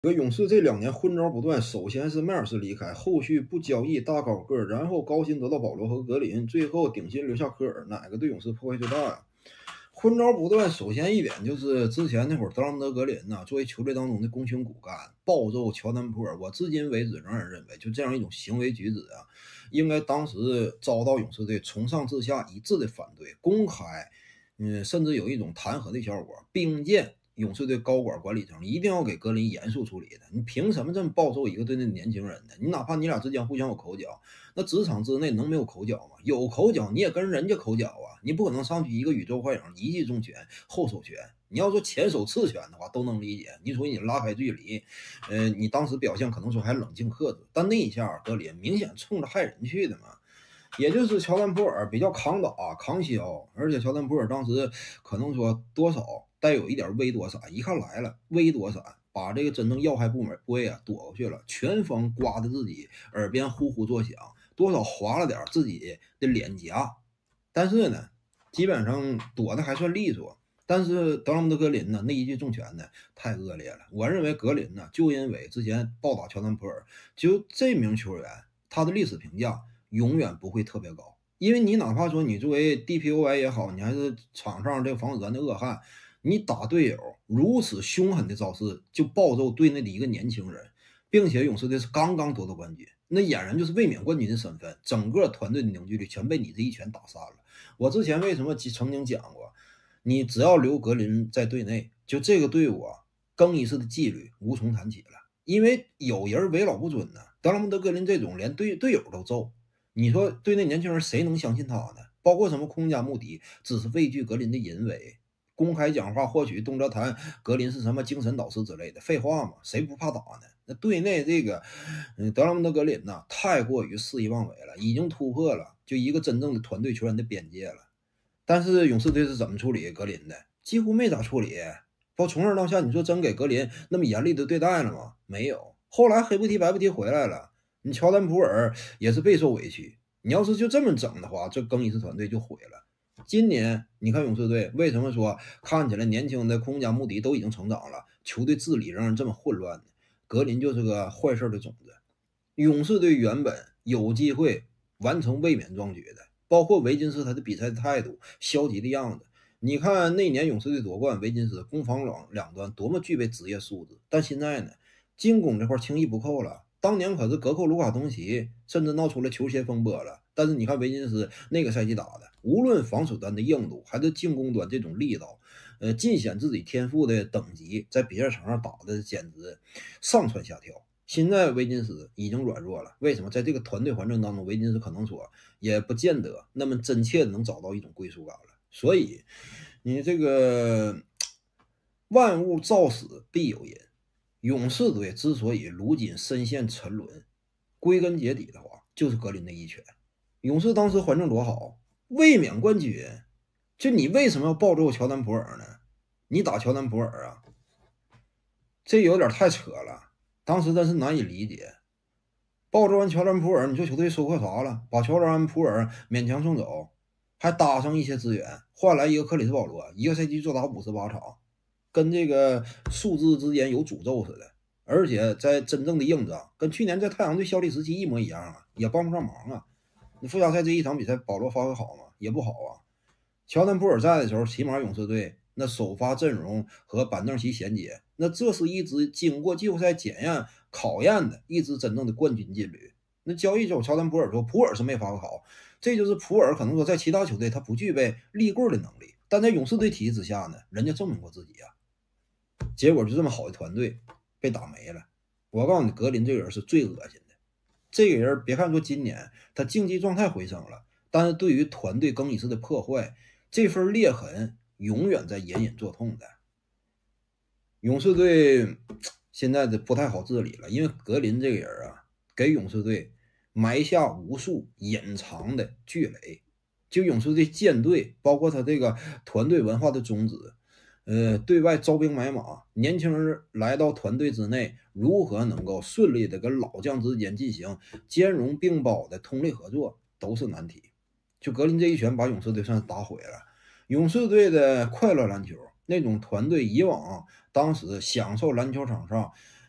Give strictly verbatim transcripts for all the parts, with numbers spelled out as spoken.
这个勇士这两年昏招不断，首先是迈尔斯离开，后续不交易大高个，然后高薪得到保罗和格林，最后顶薪留下科尔，哪个对勇士破坏最大呀？昏招不断，首先一点就是之前那会儿德拉蒙德格林呐、作为球队当中的功勋骨干，暴揍乔丹普尔，我至今为止仍然认为，就这样一种行为举止啊，应该当时遭到勇士队从上至下一致的反对，公开，嗯，甚至有一种弹劾的效果，并见勇士队高管管理层一定要给格林严肃处理的。你凭什么这么暴揍一个队内的年轻人呢？你哪怕你俩之间互相有口角，那职场之内能没有口角吗？有口角你也跟人家口角啊，你不可能上去一个宇宙幻影一记重拳后手拳。你要说前手刺拳的话都能理解，你属于你拉开距离，呃，你当时表现可能说还冷静克制，但那一下格林明显冲着害人去的嘛。也就是乔丹普尔比较抗打抗削，而且乔丹普尔当时可能说多少带有一点微躲闪，一看来了微躲闪，把这个真正要害部门部位啊躲过去了，拳风刮得自己耳边呼呼作响，多少划了点自己的脸颊，但是呢，基本上躲得还算利索。但是德拉蒙德格林呢，那一记重拳呢，太恶劣了。我认为格林呢，就因为之前暴打乔丹普尔，就这名球员，他的历史评价永远不会特别高。因为你哪怕说你作为 D P O Y 也好，你还是场上这个防守端的恶汉，你打队友如此凶狠的招式，就暴揍队内的一个年轻人，并且勇士队是刚刚夺得冠军，那俨然就是卫冕冠军的身份，整个团队的凝聚力全被你这一拳打散了。我之前为什么曾经讲过，你只要留格林在队内，就这个队伍啊，更衣室的纪律无从谈起了。因为有人为老不尊呢，德拉蒙德格林这种连队队友都揍，你说队内年轻人谁能相信他呢？包括什么空加穆迪，只是畏惧格林的淫威，公开讲话或许动辄谈格林是什么精神导师之类的，废话嘛，谁不怕打呢？那队内这个，嗯，德拉蒙德格林呐，太过于肆意妄为了，已经突破了就一个真正的团队球员的边界了。但是勇士队是怎么处理格林的？几乎没咋处理。包从上到下，你说真给格林那么严厉的对待了吗？没有。后来黑不提白不提回来了，你乔丹普尔也是备受委屈。你要是就这么整的话，这更衣室团队就毁了。今年你看勇士队为什么说看起来年轻的库加穆迪都已经成长了，球队治理仍然这么混乱呢？格林就是个坏事的种子。勇士队原本有机会完成卫冕壮举的，包括维金斯他的比赛的态度、消极的样子。你看那年勇士队夺冠，维金斯攻防两两端多么具备职业素质，但现在呢，进攻这块轻易不扣了。当年可是隔扣卢卡东奇，甚至闹出了球鞋风波了。但是你看维金斯那个赛季打的，无论防守端的硬度，还是进攻端这种力道，呃，尽显自己天赋的等级，在比赛场上打的简直上蹿下跳。现在维金斯已经软弱了，为什么？在这个团队环境当中，维金斯可能说也不见得那么真切的能找到一种归属感了。所以，你这个万物造死必有因，勇士队之所以如今深陷沉沦，归根结底的话，就是格林的一拳。勇士当时环境多好，卫冕冠军，就你为什么要暴揍乔丹普尔呢？你打乔丹普尔啊，这有点太扯了。当时真是难以理解。暴揍完乔丹普尔，你说球队收获啥了？把乔丹普尔勉强送走，还搭上一些资源，换来一个克里斯保罗，一个赛季做打五十八场，跟这个数字之间有诅咒似的。而且在真正的硬仗，跟去年在太阳队效力时期一模一样啊，也帮不上忙啊。你附加赛这一场比赛，保罗发挥好吗？也不好啊。乔丹普尔在的时候，起码勇士队那首发阵容和板凳席衔接，那这是一支经过季后赛检验考验的一支真正的冠军劲旅。那交易走乔丹普尔说，普尔是没发挥好，这就是普尔可能说在其他球队他不具备立棍的能力，但在勇士队体系之下呢，人家证明过自己啊。结果就这么好的团队被打没了。我告诉你，格林这个人是最恶心的。这个人别看说今年他竞技状态回升了，但是对于团队更衣室的破坏，这份裂痕永远在隐隐作痛的。勇士队现在的不太好治理了，因为格林这个人啊，给勇士队埋下无数隐藏的巨雷。就勇士队舰队，包括他这个团队文化的宗旨，呃，对外招兵买马，年轻人来到团队之内，如何能够顺利的跟老将之间进行兼容并包的通力合作，都是难题。就格林这一拳把勇士队算是打毁了。勇士队的快乐篮球，那种团队以往当时享受篮球场上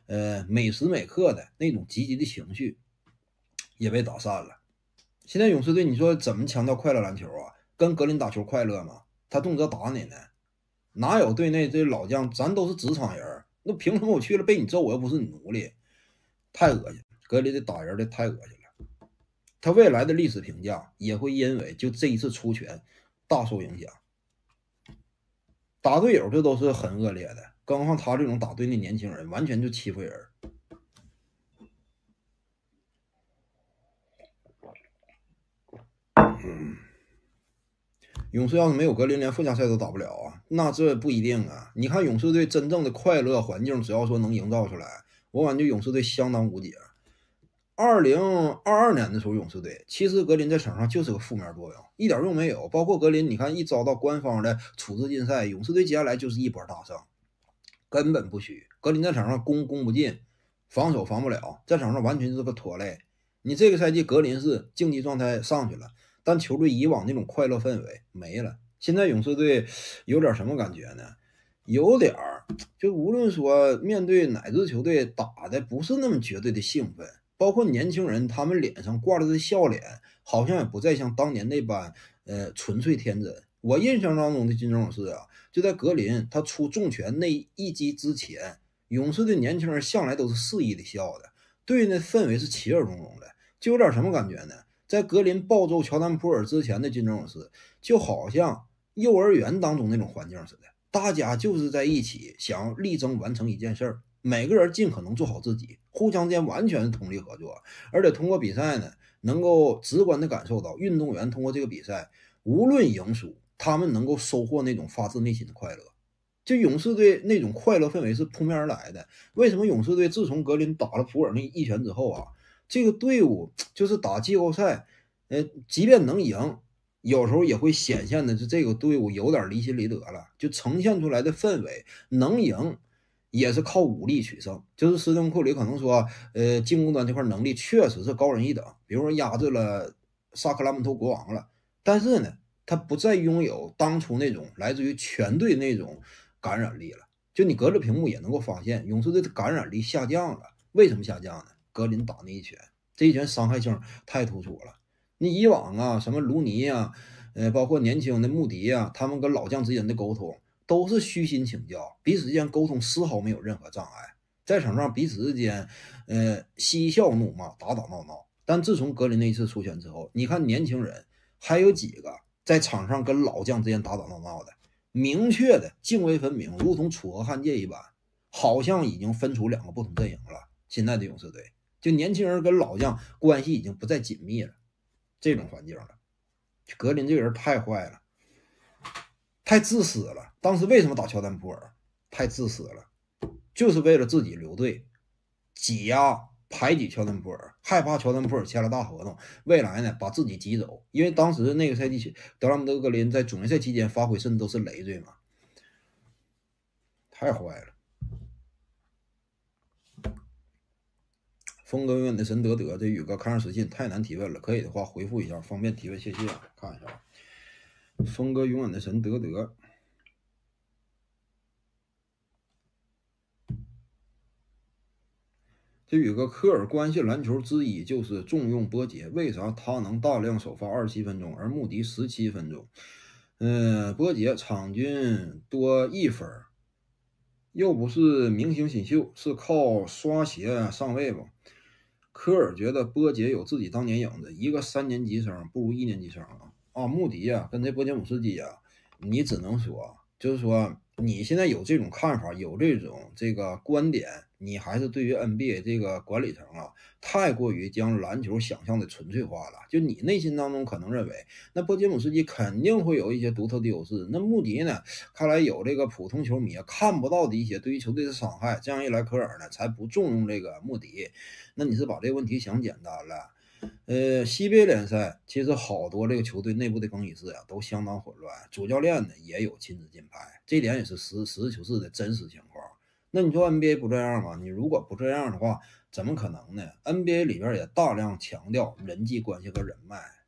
呃每时每刻的那种积极的情绪也被打散了。现在勇士队你说怎么强调快乐篮球啊？跟格林打球快乐吗？他动辄打你呢，哪有队内这老将？咱都是职场人，那凭什么我去了被你揍，我又不是你奴隶？太恶心，格林的打人的太恶心了。他未来的历史评价也会因为就这一次出拳大受影响。打队友这都是很恶劣的，更何况他这种打队内年轻人，完全就欺负人。嗯，勇士要是没有格林，连附加赛都打不了啊？那这不一定啊。你看勇士队真正的快乐环境，只要说能营造出来，我感觉勇士队相当无解。二零二二年的时候，勇士队其实格林在场上就是个负面作用，一点用没有。包括格林，你看一遭到官方的处置禁赛，勇士队接下来就是一波大胜，根本不虚。格林在场上攻攻不进，防守防不了，在场上完全是个拖累。你这个赛季格林是竞技状态上去了，但球队以往那种快乐氛围没了。现在勇士队有点什么感觉呢？有点儿，就无论说面对哪支球队打的不是那么绝对的兴奋。包括年轻人，他们脸上挂着的笑脸，好像也不再像当年那般，呃，纯粹天真。我印象当中的金州勇士啊，就在格林他出重拳那一击之前，勇士的年轻人向来都是肆意的笑的，对那氛围是其乐融融的，就有点什么感觉呢？在格林暴揍乔丹普尔之前的金州勇士，就好像幼儿园当中那种环境似的，大家就是在一起想力争完成一件事儿。每个人尽可能做好自己，互相间完全是通力合作，而且通过比赛呢，能够直观的感受到运动员通过这个比赛，无论赢输，他们能够收获那种发自内心的快乐。就勇士队那种快乐氛围是扑面而来的。为什么勇士队自从格林打了普尔那一拳之后啊，这个队伍就是打季后赛，呃，即便能赢，有时候也会显现的是这个队伍有点离心离德了，就呈现出来的氛围能赢。也是靠武力取胜，就是斯滕库里可能说，呃，进攻端这块能力确实是高人一等，比如说压制了萨克拉门托国王了，但是呢，他不再拥有当初那种来自于全队那种感染力了。就你隔着屏幕也能够发现，勇士队的感染力下降了。为什么下降呢？格林打那一拳，这一拳伤害性太突出了。你以往啊，什么卢尼啊，呃，包括年轻的穆迪啊，他们跟老将之间的沟通。都是虚心请教，彼此之间沟通丝毫没有任何障碍，在场上彼此之间，呃，嬉笑怒骂，打打闹闹。但自从格林那一次出拳之后，你看年轻人还有几个在场上跟老将之间打打闹闹的，明确的泾渭分明，如同楚河汉界一般，好像已经分出两个不同阵营了。现在的勇士队，就年轻人跟老将关系已经不再紧密了，这种环境了。格林这个人太坏了。太自私了！当时为什么打乔丹普尔？太自私了，就是为了自己留队，挤压排挤乔丹普尔，害怕乔丹普尔签了大合同，未来呢把自己挤走。因为当时那个赛季，德拉蒙德格林在总决赛期间发挥甚至都是累赘嘛，太坏了。峰哥永远的神德德，这宇哥看上私信太难提问了，可以的话回复一下，方便提问，谢谢。看一下。峰哥永远的神德德，这有个科尔关系篮球之一就是重用波杰，为啥他能大量首发二十七分钟，而穆迪十七分钟？嗯，波杰场均多一分，又不是明星新秀，是靠刷鞋上位吧？科尔觉得波杰有自己当年影子，一个三年级生不如一年级生啊！啊，穆迪呀、啊，跟这波杰姆斯基啊，你只能说，就是说你现在有这种看法，有这种这个观点，你还是对于 N B A 这个管理层啊，太过于将篮球想象的纯粹化了。就你内心当中可能认为，那波杰姆斯基肯定会有一些独特的优势，那穆迪呢，看来有这个普通球迷看不到的一些对于球队的伤害。这样一来，科尔呢才不重用这个穆迪。那你是把这个问题想简单了。呃，西北联赛其实好多这个球队内部的更衣室呀、啊、都相当混乱，主教练呢也有亲自进牌，这点也是实实事求是的真实情况。那你说 N B A 不这样吗？你如果不这样的话，怎么可能呢？ N B A 里边也大量强调人际关系和人脉，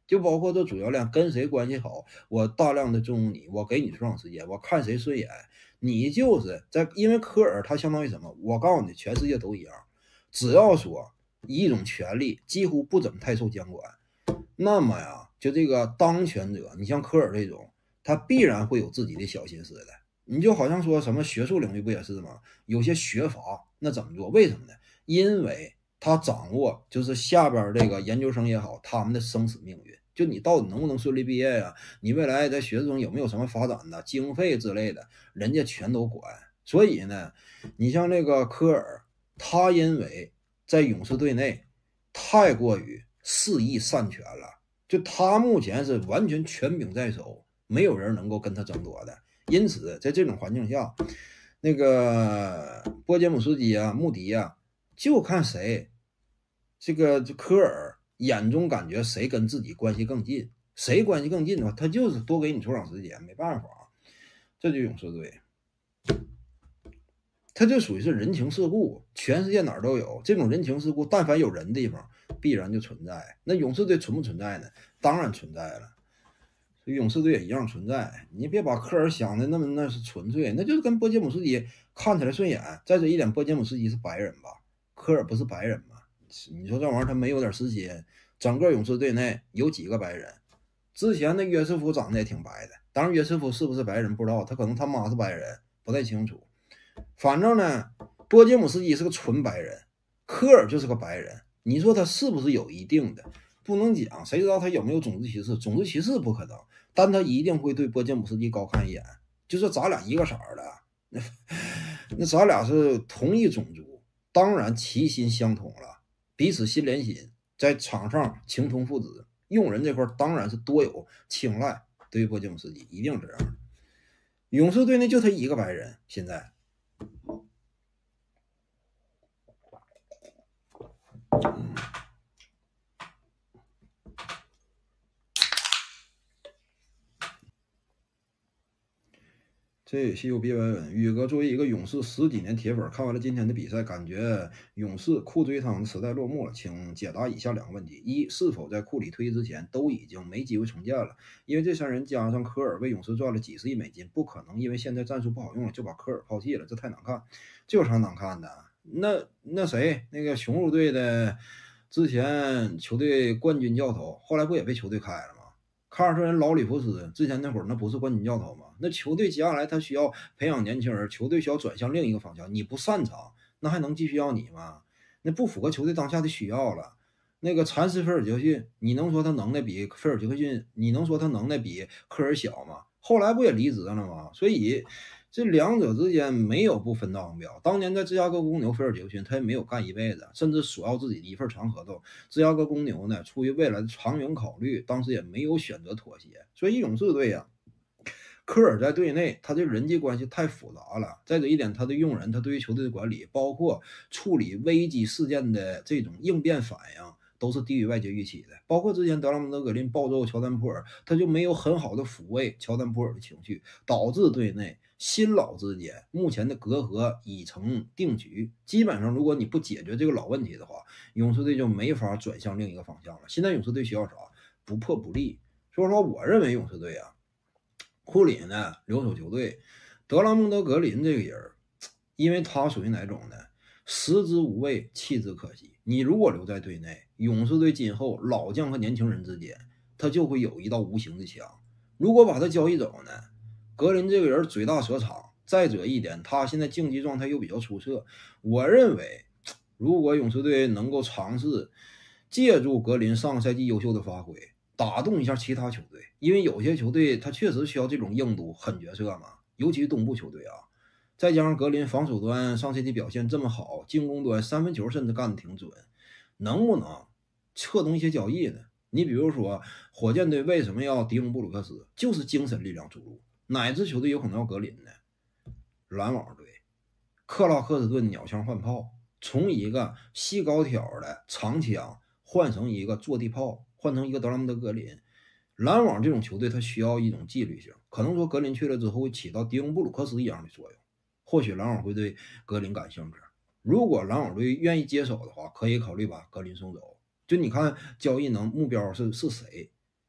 就包括这主教练跟谁关系好，我大量的重用你，我给你出场时间，我看谁顺眼。你就是在，因为科尔他相当于什么？我告诉你，全世界都一样，只要说一种权利几乎不怎么太受监管，那么呀，就这个当权者，你像科尔这种，他必然会有自己的小心思的。你就好像说什么学术领域不也是吗？有些学阀那怎么做？为什么呢？因为他掌握就是下边这个研究生也好，他们的生死命运。就你到底能不能顺利毕业呀？你未来在学术中有没有什么发展的经费之类的，人家全都管。所以呢，你像这个科尔，他因为在勇士队内太过于肆意擅权了，就他目前是完全权柄在手，没有人能够跟他争夺的。因此，在这种环境下，那个波杰姆斯基啊、穆迪啊，就看谁这个科尔眼中感觉谁跟自己关系更近，谁关系更近的话，他就是多给你出场时间，没办法，这就勇士队。它就属于是人情世故，全世界哪儿都有这种人情世故，但凡有人的地方，必然就存在。那勇士队存不存在呢？当然存在了，勇士队也一样存在。你别把科尔想的那么那是纯粹，那就是跟波杰姆斯基看起来顺眼。再者一点，波杰姆斯基是白人吧？科尔不是白人吗？你说这玩意儿他没有点私心？整个勇士队内有几个白人？之前的约瑟夫长得也挺白的，当然约瑟夫是不是白人不知道，他可能他妈是白人，不太清楚。反正呢，波杰姆斯基是个纯白人，科尔就是个白人。你说他是不是有一定的？不能讲，谁知道他有没有种族歧视？种族歧视不可能，但他一定会对波杰姆斯基高看一眼。就说咱俩一个色儿的，那那咱俩是同一种族，当然其心相通了，彼此心连心，在场上情同父子。用人这块当然是多有青睐，对于波杰姆斯基一定这样。勇士队内就他一个白人，现在。这西游别文文，宇哥作为一个勇士十几年铁粉，看完了今天的比赛，感觉勇士库追汤的时代落幕了。请解答以下两个问题：一、是否在库里退役之前都已经没机会重建了？因为这三人加上科尔为勇士赚了几十亿美金，不可能因为现在战术不好用了就把科尔抛弃了，这太难看。这有啥难看的？那那谁，那个雄鹿队的之前球队冠军教头，后来不也被球队开了吗？凯尔特人劳里弗斯之前那会儿那不是冠军教头吗？那球队接下来他需要培养年轻人，球队需要转向另一个方向，你不擅长，那还能继续要你吗？那不符合球队当下的需要了。那个禅师菲尔杰克逊，你能说他能耐比菲尔杰克逊，你能说他能耐比科尔小吗？后来不也离职了吗？所以这两者之间没有不分道扬镳。当年在芝加哥公牛，菲尔杰克逊他也没有干一辈子，甚至索要自己的一份长合同。芝加哥公牛呢，出于未来的长远考虑，当时也没有选择妥协。所以勇士队呀、啊，科尔在队内他的人际关系太复杂了。再者一点，他的用人，他对于球队的管理，包括处理危机事件的这种应变反应，都是低于外界预期的。包括之前德拉蒙德格林暴揍乔丹普尔，他就没有很好的抚慰乔丹普尔的情绪，导致队内新老之间目前的隔阂已成定局。基本上，如果你不解决这个老问题的话，勇士队就没法转向另一个方向了。现在勇士队需要啥？不破不立。所以说，我认为勇士队啊，库里呢留守球队，德拉蒙德格林这个人，因为他属于哪种呢？食之无味，弃之可惜。你如果留在队内，勇士队今后老将和年轻人之间，他就会有一道无形的墙。如果把他交易走呢，格林这个人嘴大舌长，再者一点，他现在竞技状态又比较出色。我认为，如果勇士队能够尝试借助格林上个赛季优秀的发挥，打动一下其他球队，因为有些球队他确实需要这种硬度狠角色嘛，尤其是东部球队啊。再加上格林防守端上赛季表现这么好，进攻端三分球甚至干得挺准，能不能策动一些交易呢？你比如说，火箭队为什么要迪翁布鲁克斯？就是精神力量注入。哪支球队有可能要格林呢？篮网队，克拉克斯顿鸟枪换炮，从一个细高挑的长枪换成一个坐地炮，换成一个德拉蒙德格林。篮网这种球队，它需要一种纪律性，可能说格林去了之后会起到迪翁布鲁克斯一样的作用。或许篮网会对格林感兴趣。如果篮网队愿意接手的话，可以考虑把格林送走。就你看交易能目标是是谁？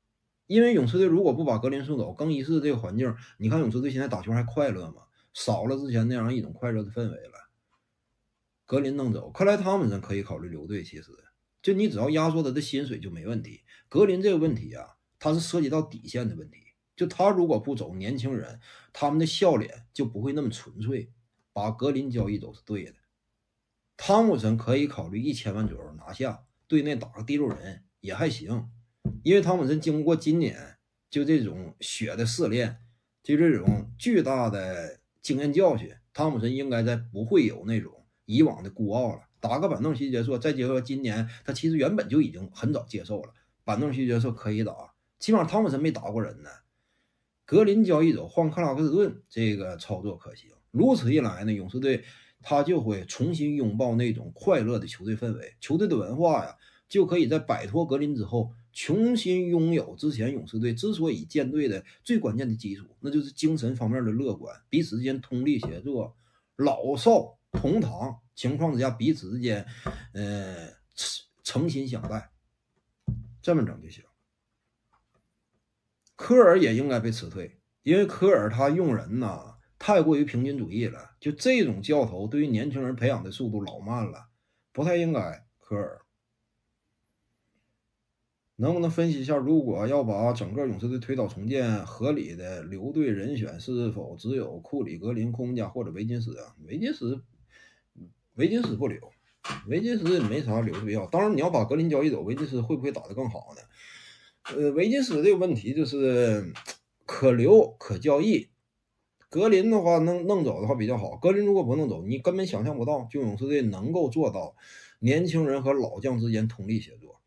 因为勇士队如果不把格林送走，更衣室这个环境，你看勇士队现在打球还快乐吗？少了之前那样一种快乐的氛围了。格林弄走，克莱汤普森可以考虑留队，其实就你只要压缩他的薪水就没问题。格林这个问题啊，他是涉及到底线的问题，就他如果不走，年轻人他们的笑脸就不会那么纯粹。把格林交易走是对的，汤普森可以考虑一千万左右拿下，队内打个第六人也还行。因为汤普森经过今年就这种血的试炼，就这种巨大的经验教训，汤普森应该在不会有那种以往的孤傲了。打个板凳席角色，再结合今年他其实原本就已经很早接受了板凳席角色可以打，起码汤普森没打过人呢。格林交易走换克拉克斯顿，这个操作可行。如此一来呢，勇士队他就会重新拥抱那种快乐的球队氛围，球队的文化呀，就可以在摆脱格林之后，重新拥有之前勇士队之所以建队的最关键的基础，那就是精神方面的乐观，彼此之间通力协作，老少同堂情况之下，彼此之间，呃，诚心相待，这么整就行。科尔也应该被辞退，因为科尔他用人呐太过于平均主义了，就这种教头对于年轻人培养的速度老慢了，不太应该。科尔能不能分析一下，如果要把整个勇士队推倒重建，合理的留队人选是否只有库里、格林、库明加或者维金斯啊？维金斯，维金斯不留，维金斯没啥留的必要。当然，你要把格林交易走，维金斯会不会打得更好呢？呃，维金斯这个问题就是可留可交易，格林的话能弄走的话比较好。格林如果不弄走，你根本想象不到，就勇士队能够做到年轻人和老将之间通力协作。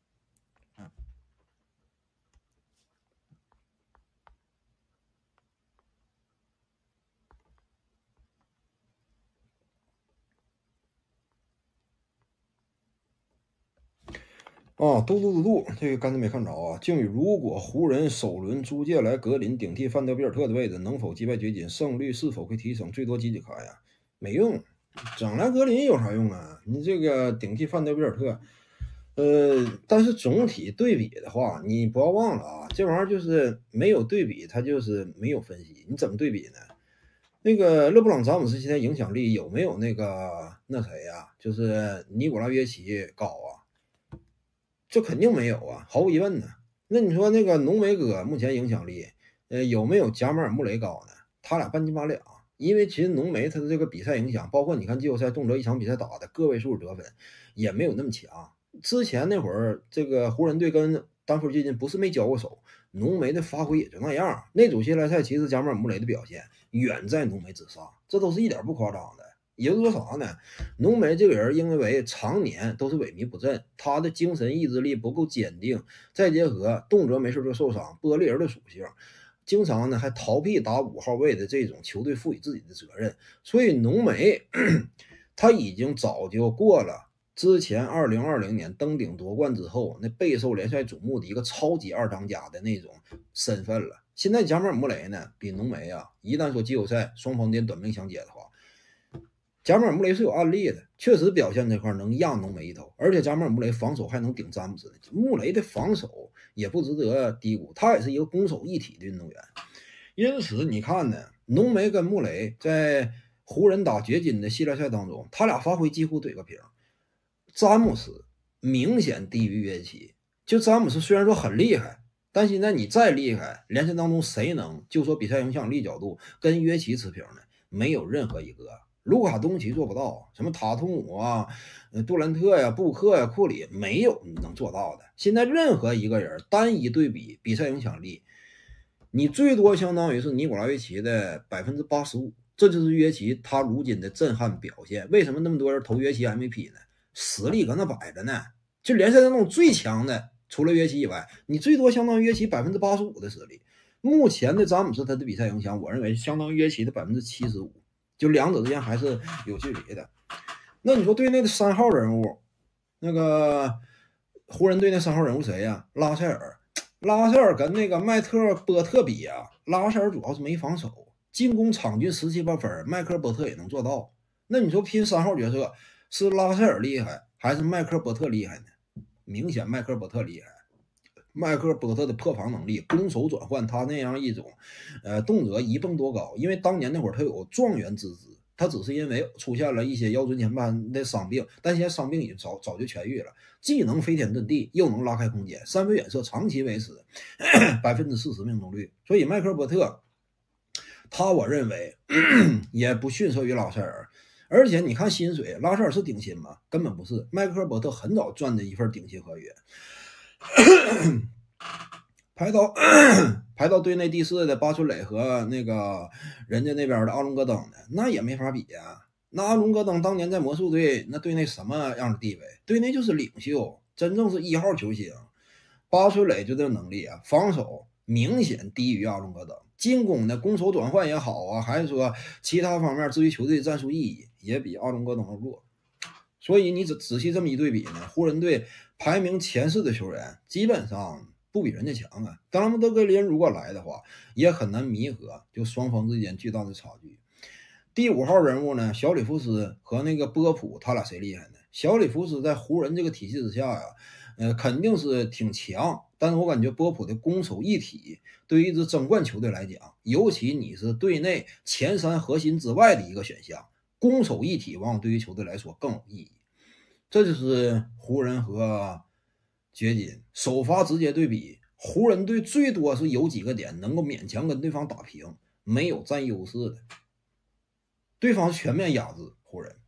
啊，嘟嘟嘟嘟，这个刚才没看着啊。靖宇，如果湖人首轮租借来格林顶替范德比尔特的位置，能否击败掘金？胜率是否会提升？最多几几开呀？没用，整来格林有啥用啊？你这个顶替范德比尔特，呃，但是总体对比的话，你不要忘了啊，这玩意儿就是没有对比，它就是没有分析。你怎么对比呢？那个勒布朗詹姆斯现在影响力有没有那个那谁呀、啊？就是尼古拉约奇高啊？这肯定没有啊，毫无疑问呢。那你说那个浓眉哥目前影响力，呃，有没有贾马尔穆雷高呢？他俩半斤八两。因为其实浓眉他的这个比赛影响，包括你看季后赛动辄一场比赛打的个位数得分，也没有那么强。之前那会儿，这个湖人队跟丹佛掘金不是没交过手，浓眉的发挥也就那样。那组系列赛其实贾马尔穆雷的表现远在浓眉之上，这都是一点不夸张的。也就是说啥呢？浓眉这个人因为常年都是萎靡不振，他的精神意志力不够坚定，再结合动辄没事就受伤，玻璃人的属性，经常呢还逃避打五号位的这种球队赋予自己的责任，所以浓眉他已经早就过了之前二零二零年登顶夺冠之后那备受联赛瞩目的一个超级二当家的那种身份了。现在贾马尔穆雷呢比浓眉啊，一旦说季后赛双方间短命相接的话，贾马尔穆雷是有案例的，确实表现这块能压浓眉一头，而且贾马尔穆雷防守还能顶詹姆斯。穆雷的防守也不值得低估，他也是一个攻守一体的运动员。因此你看呢，浓眉跟穆雷在湖人打掘金的系列赛当中，他俩发挥几乎怼个平。詹姆斯明显低于约基，就詹姆斯虽然说很厉害，但现在你再厉害，联赛当中谁能就说比赛影响力角度跟约基持平呢？没有任何一个。卢卡东奇做不到，什么塔图姆啊、杜兰特呀、布克呀、库里，没有能做到的。现在任何一个人单一对比比赛影响力，你最多相当于是尼古拉约奇的百分之八十五，这就是约奇他如今的震撼表现。为什么那么多人投约奇 M V P 呢？实力搁那摆着呢，就联赛当中最强的，除了约奇以外，你最多相当于约奇百分之八十五的实力。目前的詹姆斯他的比赛影响，我认为相当于约奇的百分之七十五。就两者之间还是有距离的。那你说队内的三号人物，那个湖人队那三号人物谁呀、啊？拉塞尔，拉塞尔跟那个麦特波特比啊，拉塞尔主要是没防守，进攻场均十七八分，麦克波特也能做到。那你说拼三号角色是拉塞尔厉害还是麦克波特厉害呢？明显麦克波特厉害。 麦克波特的破防能力、攻守转换，他那样一种呃动辄一蹦多高，因为当年那会儿他有状元之姿。他只是因为出现了一些腰椎间盘的伤病，但现在伤病已经早早就痊愈了，既能飞天遁地，又能拉开空间，三维远射长期维持百分之四十命中率。所以麦克波特，他我认为也不逊色于拉塞尔。而且你看薪水，拉塞尔是顶薪吗？根本不是，麦克波特很早赚的一份顶薪合约。排到排到队内第四的巴春磊和那个人家那边的阿隆戈登的，那也没法比呀。那阿隆戈登当年在魔术队，那队内什么样的地位？队内就是领袖，真正是一号球星。巴春磊就这能力啊，防守明显低于阿隆戈登，进攻的攻守转换也好啊，还是说其他方面至于球队战术意义也比阿隆戈登弱。所以你仔仔细这么一对比呢，湖人队排名前四的球员基本上不比人家强啊。当然德格林如果来的话，也很难弥合就双方之间巨大的差距。第五号人物呢，小里弗斯和那个波普，他俩谁厉害呢？小里弗斯在湖人这个体系之下呀，呃，肯定是挺强，但是我感觉波普的攻守一体，对于一支争冠球队来讲，尤其你是队内前三核心之外的一个选项，攻守一体往往对于球队来说更有意义。这就是湖人和掘金首发直接对比，湖人队最多是有几个点能够勉强跟对方打平，没有占优势的，对方全面压制湖人。